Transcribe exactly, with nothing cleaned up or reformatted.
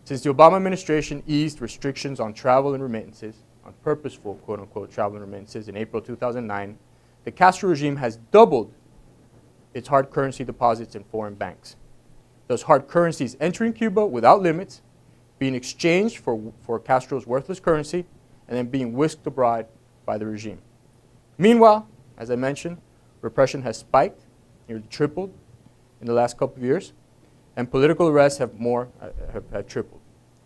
Since the Obama administration eased restrictions on travel and remittances, on purposeful quote-unquote travel and remittances in April two thousand nine, the Castro regime has doubled its hard currency deposits in foreign banks. Those hard currencies entering Cuba without limits, being exchanged for, for Castro's worthless currency, and then being whisked abroad by the regime. Meanwhile, as I mentioned, repression has spiked, nearly tripled in the last couple of years, and political arrests have more uh, have, have tripled.